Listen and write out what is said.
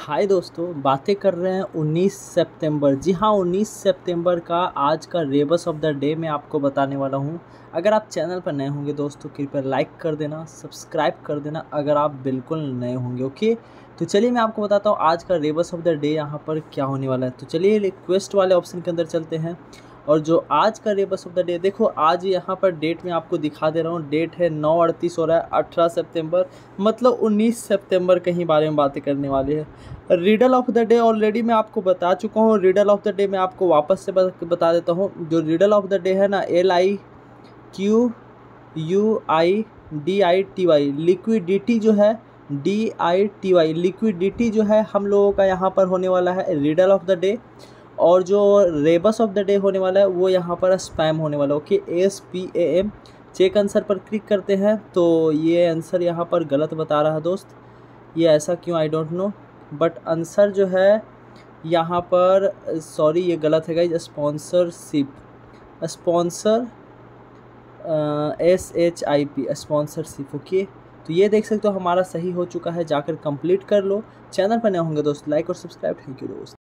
हाय दोस्तों, बातें कर रहे हैं 19 सितंबर। जी हाँ, 19 सितंबर का आज का रेबस ऑफ द डे मैं आपको बताने वाला हूँ। अगर आप चैनल पर नए होंगे दोस्तों, कृपया लाइक कर देना, सब्सक्राइब कर देना अगर आप बिल्कुल नए होंगे। ओके, तो चलिए मैं आपको बताता हूँ आज का रेबस ऑफ द डे यहाँ पर क्या होने वाला है। तो चलिए रिक्वेस्ट वाले ऑप्शन के अंदर चलते हैं और जो आज का रेबस ऑफ द डे, देखो आज यहाँ पर डेट में आपको दिखा दे रहा हूँ। डेट है 9:38 हो रहा है, 18 सितंबर, मतलब 19 सितंबर के ही बारे में बातें करने वाले हैं। Riddle of the day already मैं आपको बता चुका हूँ। रिडल ऑफ द डे मैं आपको वापस से बता देता हूँ। जो रिडल ऑफ द डे है ना, LIQUIDITY, लिक्विडिटी जो है, DITY, लिक्विडिटी जो है हम लोगों का यहाँ पर होने वाला है रिडल ऑफ द डे। और जो रेबस ऑफ द डे होने वाला है वो यहाँ पर स्पैम होने वाला है। Okay, SPAM। चेक आंसर पर क्लिक करते हैं तो ये आंसर यहाँ पर गलत बता रहा है दोस्त। ये ऐसा क्यों, I don't know, but answer जो है यहाँ पर, सॉरी ये गलत है guys. Sponsorship, sponsor SHIP, sponsorship. Okay, तो ये देख सकते हो हमारा सही हो चुका है। जाकर कंप्लीट कर लो। चैनल पर नए होंगे दोस्त, लाइक और सब्सक्राइब। थैंक यू दोस्त।